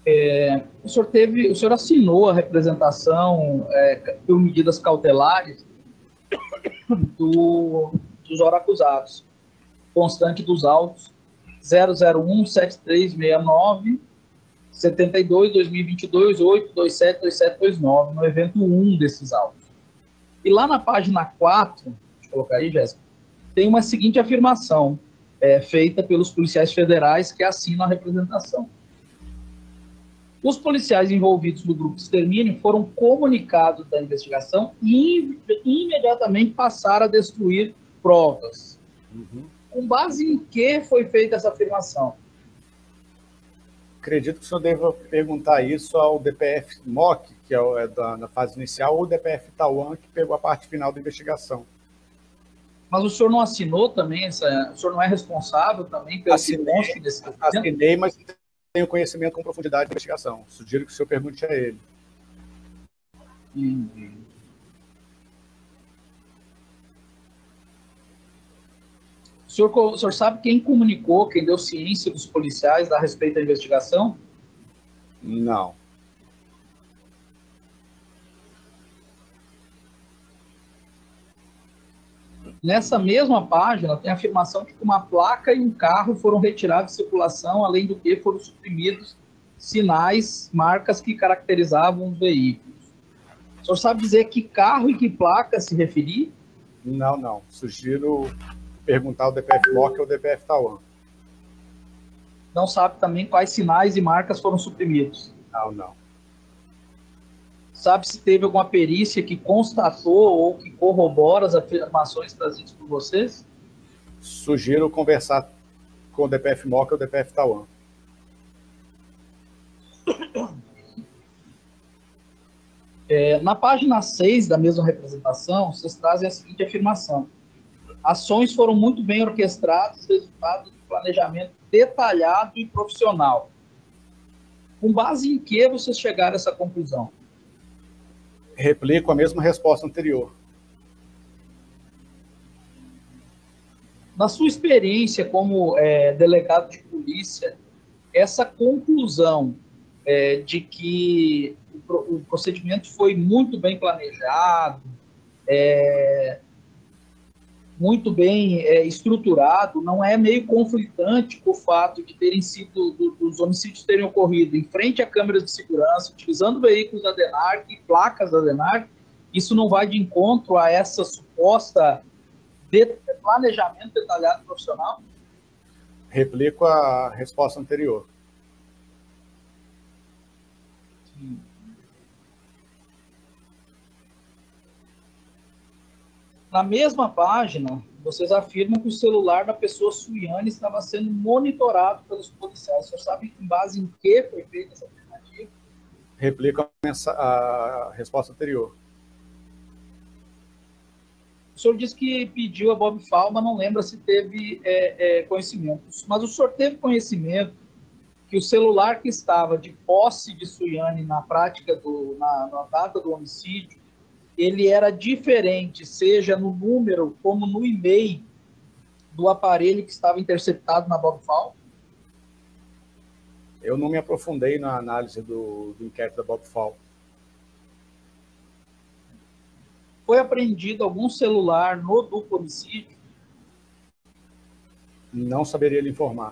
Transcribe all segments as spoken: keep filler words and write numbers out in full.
É, o senhor teve, o senhor assinou a representação é, por medidas cautelares do, dos ora acusados, constante dos autos zero zero um sete três seis nove setenta e dois dois mil e vinte e dois oito dois sete dois sete dois nove no evento um desses autos. E lá na página quatro, deixa eu colocar aí, Jéssica, tem uma seguinte afirmação é, feita pelos policiais federais que assinam a representação. Os policiais envolvidos no grupo de extermínio foram comunicados da investigação e imediatamente passaram a destruir provas. Uhum. Com base em que foi feita essa afirmação? Acredito que o senhor deva perguntar isso ao D P F M O C, que é da, na fase inicial, ou o D P F Tauan, que pegou a parte final da investigação. Mas o senhor não assinou também, essa, o senhor não é responsável também pelo assinei, desse assinei, mas não tenho conhecimento com profundidade da investigação. Sugiro que o senhor pergunte a ele. Entendi. O senhor, o senhor sabe quem comunicou, quem deu ciência dos policiais a respeito da investigação? Não. Nessa mesma página tem a afirmação de que uma placa e um carro foram retirados de circulação, além do que foram suprimidos sinais, marcas que caracterizavam os veículos. O senhor sabe dizer que carro e que placa se referir? Não, não. Sugiro perguntar ao D P F M O C ou ao D P F Tauan. Não sabe também quais sinais e marcas foram suprimidos? Não, não. Sabe se teve alguma perícia que constatou ou que corrobora as afirmações trazidas por vocês? Sugiro conversar com o D P F M O C ou o D P F Tauan. É, na página seis da mesma representação, vocês trazem a seguinte afirmação. Ações foram muito bem orquestradas, resultado de planejamento detalhado e profissional. Com base em que vocês chegaram a essa conclusão? Replico a mesma resposta anterior. Na sua experiência como é, delegado de polícia, essa conclusão é, de que o, o procedimento foi muito bem planejado, é, muito bem é, estruturado, não é meio conflitante com o fato de terem sido, do, dos homicídios terem ocorrido em frente a câmeras de segurança, utilizando veículos da DENARC e placas da DENARC? Isso não vai de encontro a essa suposta de planejamento detalhado profissional? Replico a resposta anterior. Sim. Na mesma página, vocês afirmam que o celular da pessoa Suiane estava sendo monitorado pelos policiais. O senhor sabe em base em que foi feita essa afirmativa? Replico a, a resposta anterior. O senhor disse que pediu a Bob Falma, não lembra se teve é, é, conhecimento. Mas o senhor teve conhecimento que o celular que estava de posse de Suiane na prática, do, na, na data do homicídio, ele era diferente, seja no número como no e-mail do aparelho que estava interceptado na Bob Falma? Eu não me aprofundei na análise do, do inquérito da Bob Falma. Foi apreendido algum celular no duplo homicídio? Não saberia lhe informar.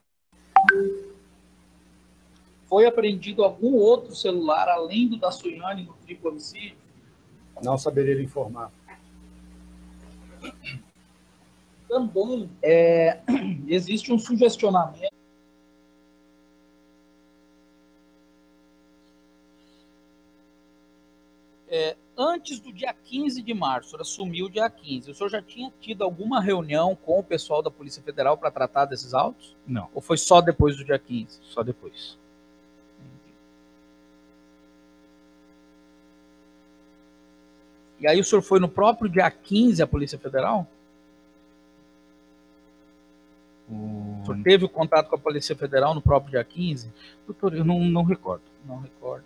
Foi apreendido algum outro celular além do da Suiane no triplo homicídio? Não saberia lhe informar. Também é, existe um sugestionamento é, antes do dia quinze de março, o senhor assumiu o dia quinze, o senhor já tinha tido alguma reunião com o pessoal da Polícia Federal para tratar desses autos? Não. Ou foi só depois do dia quinze? Só depois. E aí o senhor foi no próprio dia quinze à Polícia Federal? O senhor teve o contato com a Polícia Federal no próprio dia quinze? Doutor, eu não, não recordo. Não recordo.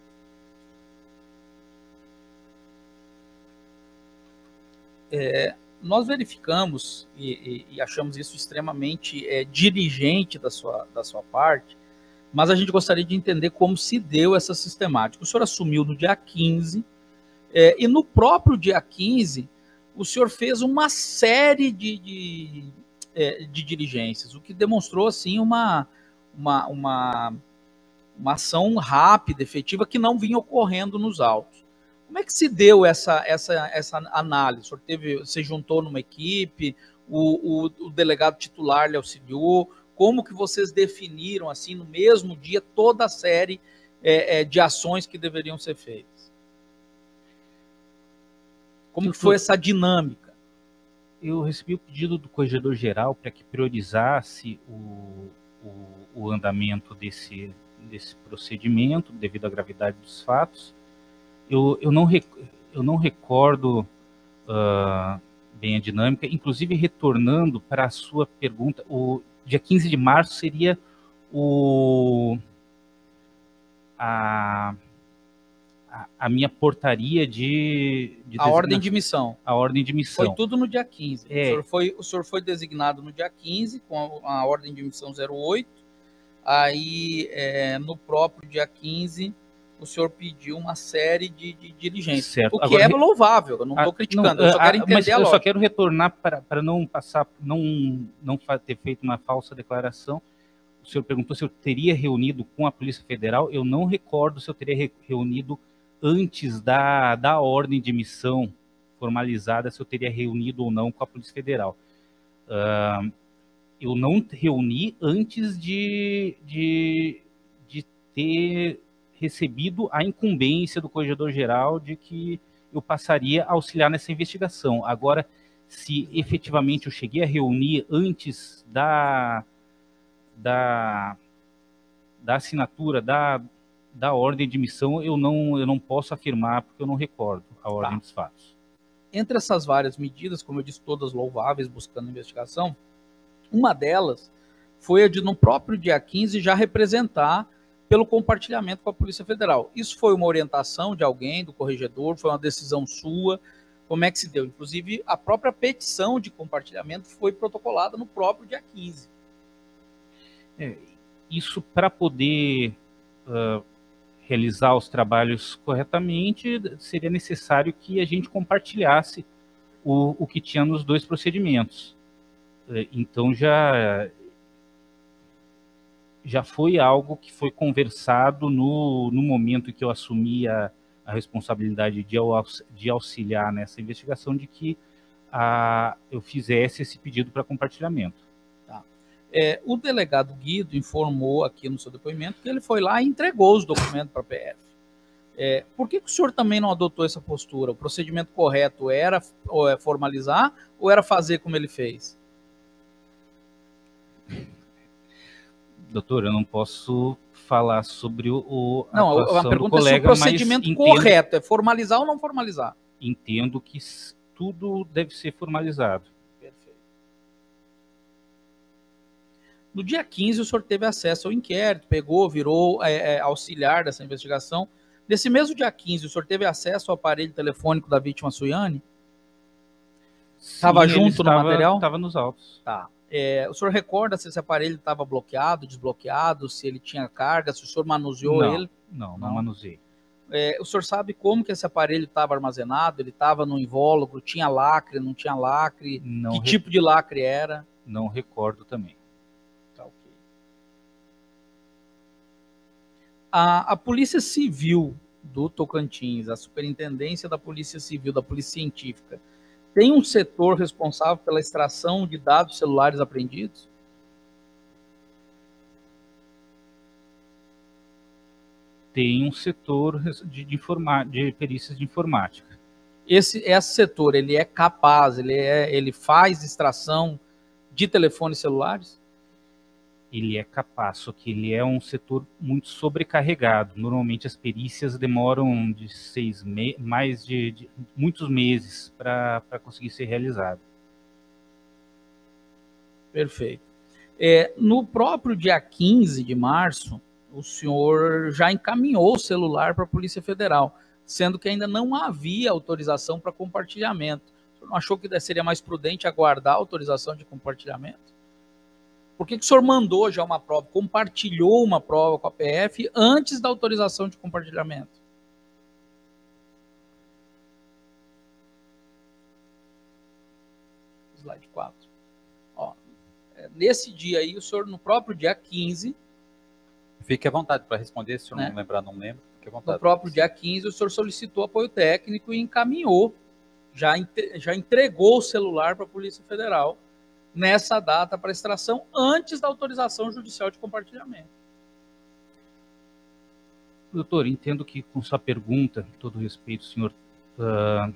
É, nós verificamos e, e, e achamos isso extremamente é, dirigente da sua, da sua parte, mas a gente gostaria de entender como se deu essa sistemática. O senhor assumiu no dia quinze, é, e no próprio dia quinze, o senhor fez uma série de, de, é, de diligências, o que demonstrou assim, uma, uma, uma, uma ação rápida, efetiva, que não vinha ocorrendo nos autos. Como é que se deu essa, essa, essa análise? O senhor teve, você juntou numa equipe, o, o, o delegado titular lhe auxiliou? Como que vocês definiram, assim, no mesmo dia, toda a série é, é, de ações que deveriam ser feitas? Como que foi essa dinâmica? Eu recebi o pedido do Corregedor-Geral para que priorizasse o, o, o andamento desse, desse procedimento, devido à gravidade dos fatos. Eu, eu, não, eu não recordo uh, bem a dinâmica, inclusive retornando para a sua pergunta, o dia quinze de março seria o, a, a, a minha portaria de... de a ordem de missão. A ordem de missão. Foi tudo no dia quinze. É. O, senhor foi, o senhor foi designado no dia quinze, com a, a ordem de missão zero oito, aí é, no próprio dia quinze... o senhor pediu uma série de, de diligências, certo. O que Agora, é louvável, eu não estou criticando, não, eu só quero entender mas a lógica. Eu só quero retornar para não passar, não, não ter feito uma falsa declaração. O senhor perguntou se eu teria reunido com a Polícia Federal, eu não recordo se eu teria reunido antes da, da ordem de missão formalizada, se eu teria reunido ou não com a Polícia Federal. Uh, eu não reuni antes de, de, de ter... recebido a incumbência do Corregedor-Geral de que eu passaria a auxiliar nessa investigação. Agora, se efetivamente eu cheguei a reunir antes da, da, da assinatura da, da ordem de missão, eu não, eu não posso afirmar, porque eu não recordo a ordem tá. dos fatos. Entre essas várias medidas, como eu disse, todas louváveis, buscando investigação, uma delas foi a de, no próprio dia quinze, já representar pelo compartilhamento com a Polícia Federal. Isso foi uma orientação de alguém, do corregedor, foi uma decisão sua? Como é que se deu? Inclusive, a própria petição de compartilhamento foi protocolada no próprio dia quinze. É, isso para poder uh, realizar os trabalhos corretamente, seria necessário que a gente compartilhasse o, o que tinha nos dois procedimentos. Uh, então, já... já foi algo que foi conversado no, no momento em que eu assumi a, a responsabilidade de, de auxiliar nessa investigação, de que a, eu fizesse esse pedido para compartilhamento. Tá. É, o delegado Guido informou aqui no seu depoimento que ele foi lá e entregou os documentos para a P F. É, por que, que o senhor também não adotou essa postura? O procedimento correto era ou é formalizar ou era fazer como ele fez? Doutor, eu não posso falar sobre o, o não, a atuação a pergunta do colega, é se o procedimento mas correto entendo, é formalizar ou não formalizar? Entendo que tudo deve ser formalizado. Perfeito. No dia quinze, o senhor teve acesso ao inquérito, pegou, virou é, é, auxiliar dessa investigação. Nesse mesmo dia quinze, o senhor teve acesso ao aparelho telefônico da vítima Suiane? Estava junto no estava, material? Estava nos autos. Tá. É, o senhor recorda se esse aparelho estava bloqueado, desbloqueado, se ele tinha carga, se o senhor manuseou não, ele? Não, não, não manuseei. É, o senhor sabe como que esse aparelho estava armazenado? Ele estava no invólucro, tinha lacre, não tinha lacre? Não que re... tipo de lacre era? Não recordo também. Tá, ok. A, a Polícia Civil do Tocantins, a Superintendência da Polícia Civil, da Polícia Científica, tem um setor responsável pela extração de dados celulares apreendidos? Tem um setor de, de, informa, de perícias de informática. Esse, esse setor, ele é capaz, ele, é, ele faz extração de telefones celulares? Ele é capaz, só que ele é um setor muito sobrecarregado. Normalmente as perícias demoram de seis meses, mais de, de muitos meses para conseguir ser realizado. Perfeito. É, no próprio dia quinze de março, o senhor já encaminhou o celular para a Polícia Federal, sendo que ainda não havia autorização para compartilhamento. O Não achou que seria mais prudente aguardar a autorização de compartilhamento? Por que, que o senhor mandou já uma prova, compartilhou uma prova com a P F antes da autorização de compartilhamento? Slide quatro. Ó, nesse dia aí, o senhor, no próprio dia quinze... Fique à vontade para responder, se o senhor né? não lembrar, não lembro. Fique à vontade. No próprio dia quinze, o senhor solicitou apoio técnico e encaminhou, já, já entregou o celular para a Polícia Federal nessa data para extração antes da autorização judicial de compartilhamento. Doutor, entendo que com sua pergunta, todo respeito, o senhor uh,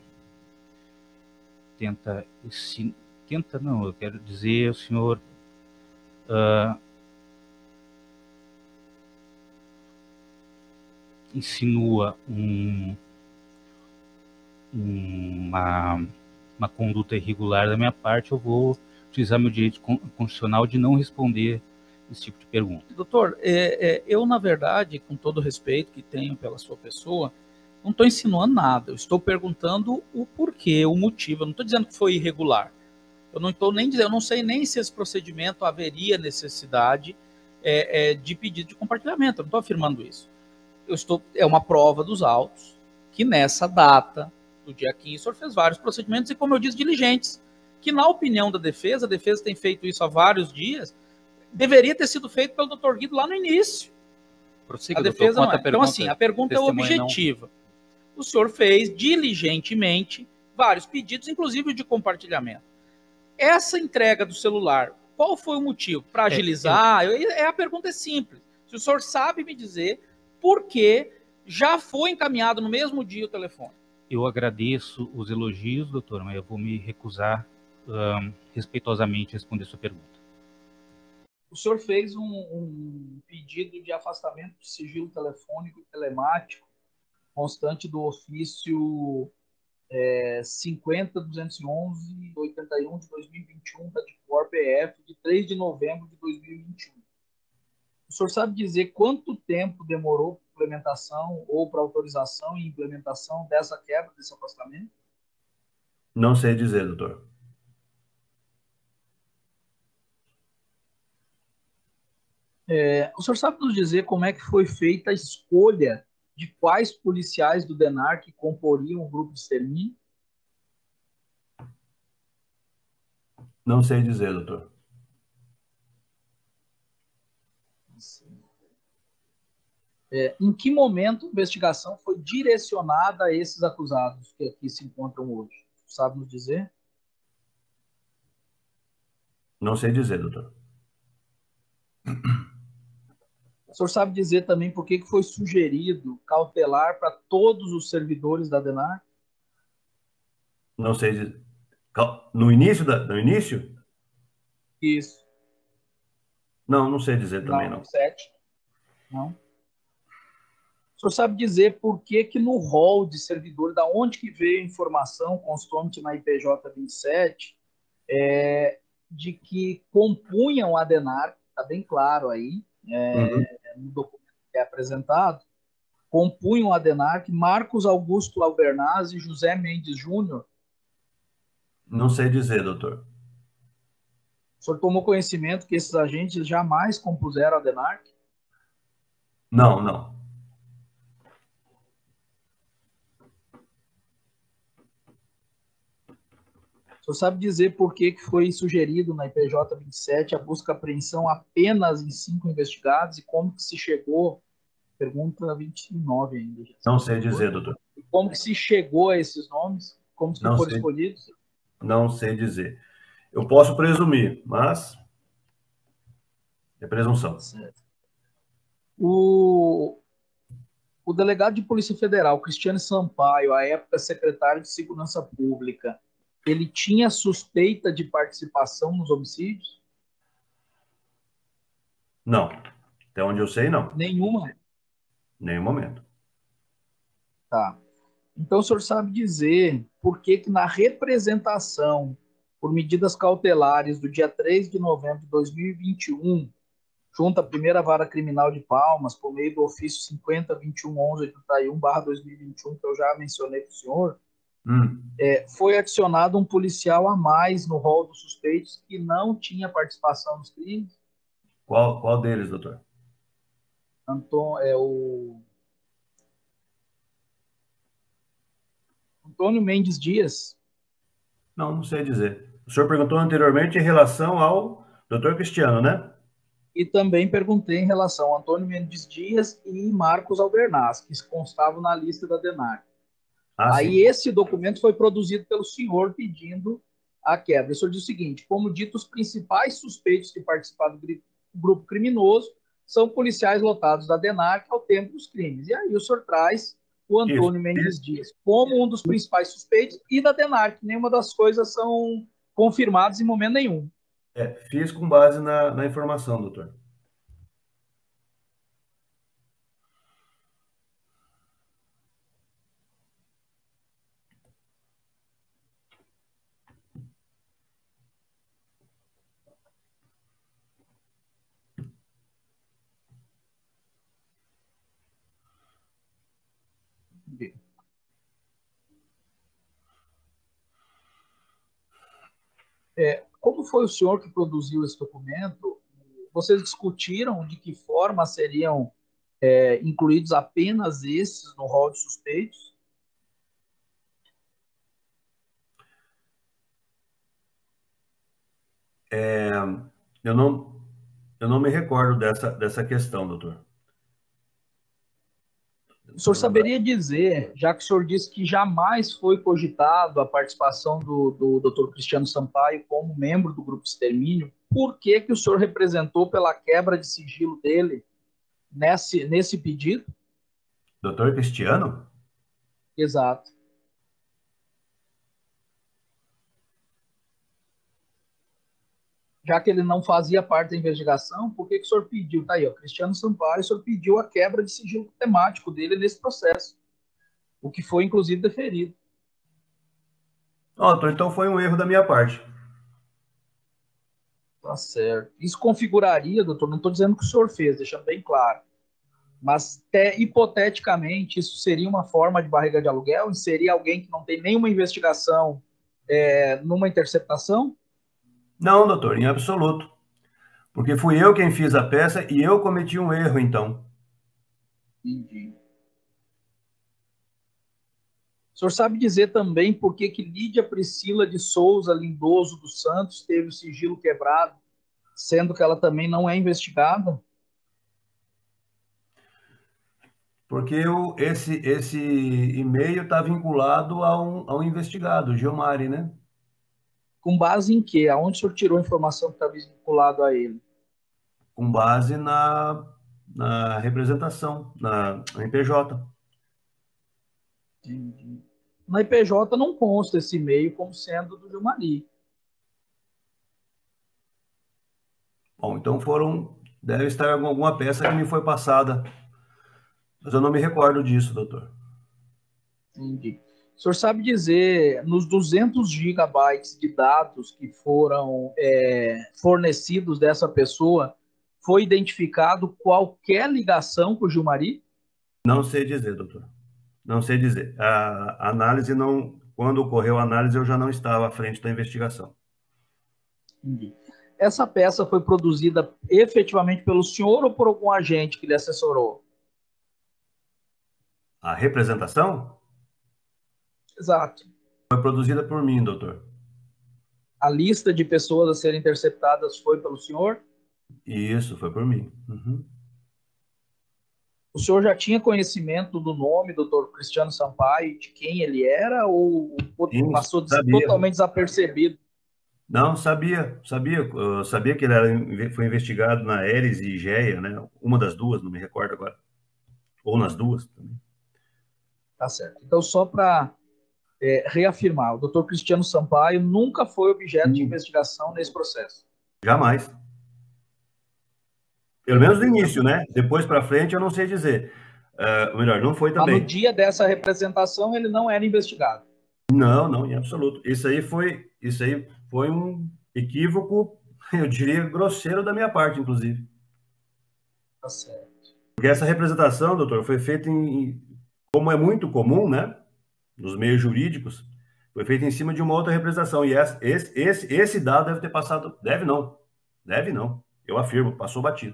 tenta, esse, tenta não, eu quero dizer, o senhor uh, insinua um, uma, uma conduta irregular da minha parte. Eu vou utilizar meu direito constitucional de não responder esse tipo de pergunta. Doutor, é, é, eu, na verdade, com todo o respeito que tenho pela sua pessoa, não estou insinuando nada. Eu estou perguntando o porquê, o motivo. Eu não estou dizendo que foi irregular. Eu não estou nem dizendo, eu não sei nem se esse procedimento haveria necessidade é, é, de pedido de compartilhamento. Eu não estou afirmando isso. Eu estou, é uma prova dos autos que nessa data, do dia quinze, o senhor fez vários procedimentos e, como eu disse, diligentes, que na opinião da defesa, a defesa tem feito isso há vários dias, deveria ter sido feito pelo doutor Guido lá no início. Prossiga, a defesa doutor, não é. Então, assim, a pergunta é objetiva. Não. O senhor fez diligentemente vários pedidos, inclusive de compartilhamento. Essa entrega do celular, qual foi o motivo? Para agilizar? É, eu... é, a pergunta é simples. Se o senhor sabe me dizer por que já foi encaminhado no mesmo dia o telefone. Eu agradeço os elogios, doutor, mas eu vou me recusar um, respeitosamente a responder sua pergunta. O senhor fez um, um pedido de afastamento de sigilo telefônico e telemático constante do ofício é, cinquenta duzentos e onze oitenta e um de dois mil e vinte e um da DICOR P F de três de novembro de dois mil e vinte e um. O senhor sabe dizer quanto tempo demorou para implementação ou para autorização e implementação dessa quebra, desse afastamento? Não sei dizer, doutor. É, o senhor sabe nos dizer como é que foi feita a escolha de quais policiais do DENAR que comporiam o grupo de extermínio? Não sei dizer, doutor. É, em que momento a investigação foi direcionada a esses acusados que aqui se encontram hoje? Sabe nos dizer? Não sei dizer, doutor. O senhor sabe dizer também por que foi sugerido cautelar para todos os servidores da DENAR? Não sei dizer. No início? Da... No início? Isso. Não, não sei dizer também, não. Não, sete. Não. O senhor sabe dizer por que que no rol de servidores, da onde que veio a informação constante na I P J vinte e sete, é, de que compunham a DENAR, está bem claro aí, é, uhum. no documento que é apresentado, compunham a DENAR Marcos Augusto Albernaz e José Mendes Júnior? Não sei dizer, doutor. O senhor tomou conhecimento que esses agentes jamais compuseram a DENAR? Não, não. O senhor sabe dizer por que que foi sugerido na I P J vinte e sete a busca e apreensão apenas em cinco investigados e como que se chegou? Pergunta vinte e nove ainda. Não sei dizer, doutor. E como que se chegou a esses nomes? Como que foram escolhidos? Não sei dizer. Eu posso presumir, mas é presunção. Certo. O, o delegado de Polícia Federal, Cristiano Sampaio, à época secretário de Segurança Pública, ele tinha suspeita de participação nos homicídios? Não. Até onde eu sei, não. Nenhuma? Nenhum momento. Tá. Então, o senhor sabe dizer por que que na representação por medidas cautelares do dia três de novembro de dois mil e vinte e um, junto à primeira vara criminal de Palmas, por meio do ofício cinquenta vinte e um onze oitenta e um barra dois mil e vinte e um, que eu já mencionei para o senhor, Hum. É, foi adicionado um policial a mais no rol dos suspeitos que não tinha participação nos crimes. Qual, qual deles, doutor? Anton, é o Antônio Mendes Dias. Não, não sei dizer. O senhor perguntou anteriormente em relação ao doutor Cristiano, né? E também perguntei em relação a Antônio Mendes Dias e Marcos Albernaz, que constavam na lista da DENARC. Ah, Aí sim. esse documento foi produzido pelo senhor pedindo a quebra. O senhor diz o seguinte: como dito, os principais suspeitos de participar do grupo criminoso são policiais lotados da DENARC ao tempo dos crimes. E aí o senhor traz o Isso. Antônio Mendes Dias como um dos principais suspeitos e da DENARC. Nenhuma das coisas são confirmadas em momento nenhum. É, fiz com base na, na informação, doutor. É, como foi o senhor que produziu esse documento? Vocês discutiram de que forma seriam é, incluídos apenas esses no rol de suspeitos? É, eu não, eu não me recordo dessa, dessa questão, doutor. O senhor saberia dizer, já que o senhor disse que jamais foi cogitado a participação do, do doutor Cristiano Sampaio como membro do Grupo Extermínio, por que, que o senhor representou pela quebra de sigilo dele nesse, nesse pedido? Doutor Cristiano? Exato. Já que ele não fazia parte da investigação, por que, que o senhor pediu? Tá aí, ó, Cristiano Sampaio, o senhor pediu a quebra de sigilo temático dele nesse processo, o que foi, inclusive, deferido. Ó, doutor, então foi um erro da minha parte. Tá certo. Isso configuraria, doutor, não estou dizendo que o senhor fez, deixando bem claro, mas até, hipoteticamente isso seria uma forma de barriga de aluguel? Seria alguém que não tem nenhuma investigação é, numa interceptação? Não, doutor, em absoluto. Porque fui eu quem fiz a peça e eu cometi um erro, então. Entendi. O senhor sabe dizer também por que que Lídia Priscila de Souza Lindoso dos Santos teve o sigilo quebrado, sendo que ela também não é investigada? Porque o, esse, esse e-mail está vinculado a um, a um investigado, o Gilmari, né? Com base em quê? Aonde o senhor tirou a informação que estava vinculado a ele? Com base na, na representação, na, na M P J. Entendi. Na I P J não consta esse e-mail como sendo do Gilmari. Bom, então foram. Deve estar alguma peça que me foi passada. Mas eu não me recordo disso, doutor. Entendi. O senhor sabe dizer, nos duzentos gigabytes de dados que foram é, fornecidos dessa pessoa, foi identificado qualquer ligação com o Gilmari? Não sei dizer, doutor. Não sei dizer. A análise não. Quando ocorreu a análise, eu já não estava à frente da investigação. Entendi. Essa peça foi produzida efetivamente pelo senhor ou por algum agente que lhe assessorou? A representação Exato. foi produzida por mim, doutor. A lista de pessoas a serem interceptadas foi pelo senhor? Isso, foi por mim. Uhum. O senhor já tinha conhecimento do nome do doutor Cristiano Sampaio, de quem ele era, ou Sim, passou sabia. totalmente desapercebido? Não, sabia, sabia. Eu sabia que ele era, foi investigado na Eres e Geia, né? Uma das duas, não me recordo agora. Ou nas duas também. Tá certo. Então, só para é, reafirmar, o doutor Cristiano Sampaio nunca foi objeto de investigação nesse processo. Jamais. Pelo menos no início, né? Depois para frente, eu não sei dizer. Uh, melhor, não foi também. Mas no dia dessa representação, ele não era investigado. Não, não, em absoluto. Isso aí foi, isso aí foi um equívoco, eu diria, grosseiro da minha parte, inclusive. Tá certo. Porque essa representação, doutor, foi feita em, como é muito comum, né? Nos meios jurídicos, Foi feito em cima de uma outra representação. E esse, esse, esse dado deve ter passado... Deve não. Deve não. Eu afirmo, passou batido.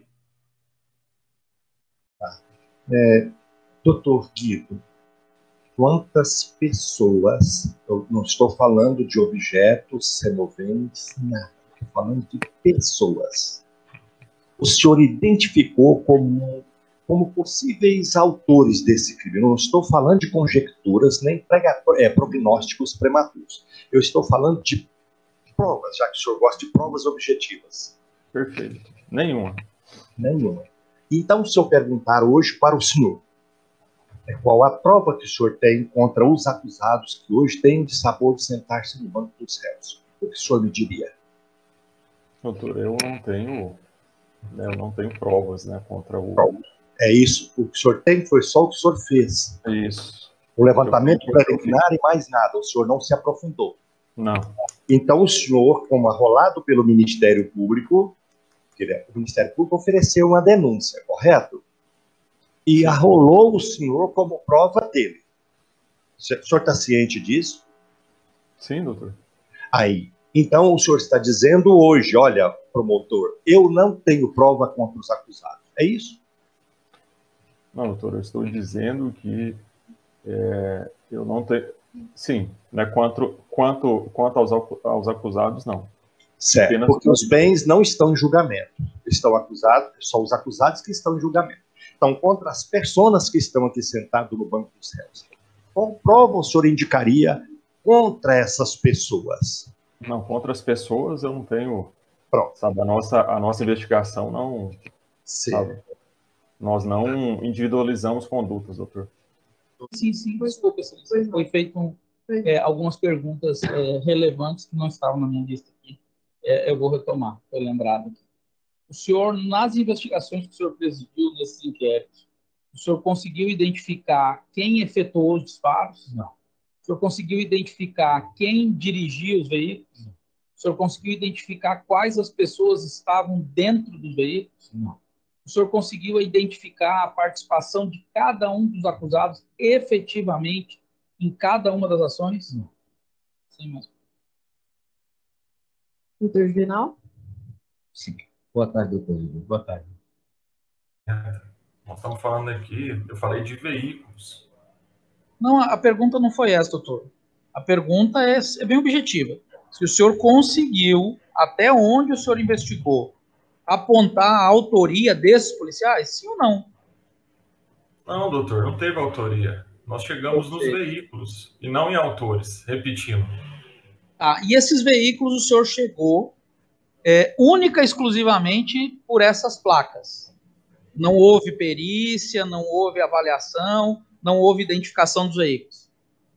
É, doutor Guido, quantas pessoas, eu não estou falando de objetos removentes, nada, estou falando de pessoas, o senhor identificou como, como possíveis autores desse crime? Eu não estou falando de conjecturas nem prega, é, prognósticos prematuros. Eu estou falando de provas, já que o senhor gosta de provas objetivas. Perfeito. Nenhuma. Nenhuma. Então, se eu perguntar hoje para o senhor, qual a prova que o senhor tem contra os acusados que hoje têm de sabor de sentar-se no banco dos réus, o que o senhor me diria? Doutor, eu não tenho, né, eu não tenho provas, né, contra o... É isso. O que o senhor tem foi só o que o senhor fez. Isso. O levantamento preliminar e mais nada. O senhor não se aprofundou. Não. Então, o senhor, como arrolado pelo Ministério Público, o Ministério Público ofereceu uma denúncia, correto? E arrolou o senhor como prova dele. O senhor está ciente disso? Sim, doutor. Aí, então o senhor está dizendo hoje, olha, promotor, eu não tenho prova contra os acusados. É isso? Não, doutor, eu estou dizendo que é, eu não tenho... Sim, né, quanto, quanto, quanto aos, aos acusados, não. Certo, Apenas porque os bens não estão em julgamento. Estão acusados, são os acusados que estão em julgamento. Então, contra as pessoas que estão aqui sentadas no banco dos réus, qual prova o senhor indicaria contra essas pessoas? Não, contra as pessoas eu não tenho... Pronto. Sabe, a nossa, a nossa investigação não... Sabe, nós não individualizamos condutas, doutor. Sim, sim, desculpa, excelência. Foi feito um, é, algumas perguntas é, relevantes que não estavam na minha lista aqui. É, eu vou retomar, foi lembrado aqui. O senhor, nas investigações que o senhor presidiu nesses inquéritos, o senhor conseguiu identificar quem efetuou os disparos? Não. O senhor conseguiu identificar quem dirigia os veículos? Não. O senhor conseguiu identificar quais as pessoas estavam dentro dos veículos? Não. O senhor conseguiu identificar a participação de cada um dos acusados efetivamente em cada uma das ações? Não. Sim, mas... Doutor Juvenal? Sim. Boa tarde, doutor. Boa tarde. É, nós estamos falando aqui, eu falei de veículos. Não, a pergunta não foi essa, doutor. A pergunta é, é bem objetiva. Se o senhor conseguiu, até onde o senhor investigou, apontar a autoria desses policiais, sim ou não? Não, doutor, não teve autoria. Nós chegamos nos veículos e não em autores, repetindo. Ah, e esses veículos o senhor chegou é, única e exclusivamente por essas placas. Não houve perícia, não houve avaliação, não houve identificação dos veículos.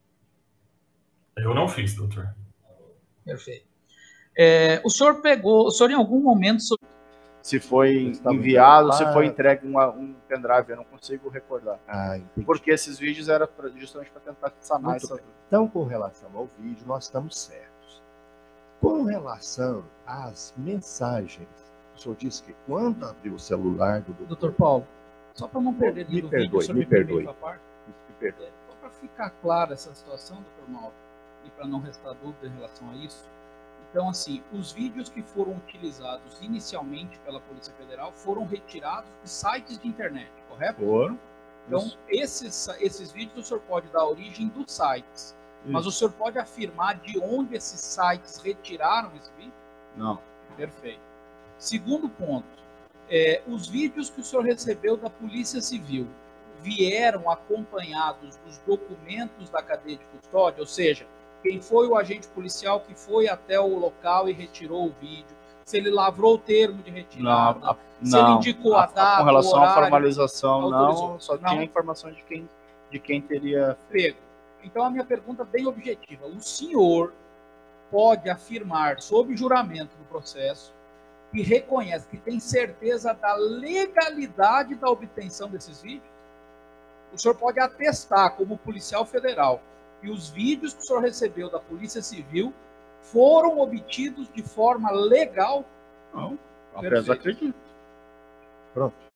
Eu não fiz, doutor. Perfeito. É, o senhor pegou, o senhor em algum momento... Se foi enviado, se foi entregue uma, um pendrive, eu não consigo recordar. Ah, porque esses vídeos eram pra, justamente para tentar sanar essa... Então, com relação ao vídeo, nós estamos certos. Com relação às mensagens, o senhor disse que quando abriu o celular do doutor... Doutor Paulo, só para não perder me do perdoe, vídeo, me perdoe. me parte, Me perdoe. é, só para ficar clara essa situação, doutor Mauro, e para não restar dúvida em relação a isso, então, assim, os vídeos que foram utilizados inicialmente pela Polícia Federal foram retirados de sites de internet, correto? Foram. Então, esses, esses vídeos o senhor pode dar origem dos sites, isso. Mas o senhor pode afirmar de onde esses sites retiraram esse vídeo? Não. Perfeito. Segundo ponto, é, os vídeos que o senhor recebeu da Polícia Civil vieram acompanhados dos documentos da cadeia de custódia, ou seja, quem foi o agente policial que foi até o local e retirou o vídeo, se ele lavrou o termo de retirada, não, a, se não, ele indicou a, a data, com relação o horário, à formalização, autorizou. não, só não. tinha informação de quem, de quem teria pego. Então, a minha pergunta é bem objetiva. O senhor pode afirmar, sob juramento no processo, que reconhece, que tem certeza da legalidade da obtenção desses vídeos? O senhor pode atestar, como policial federal, que os vídeos que o senhor recebeu da Polícia Civil foram obtidos de forma legal? Não, apenas acredito. Pronto.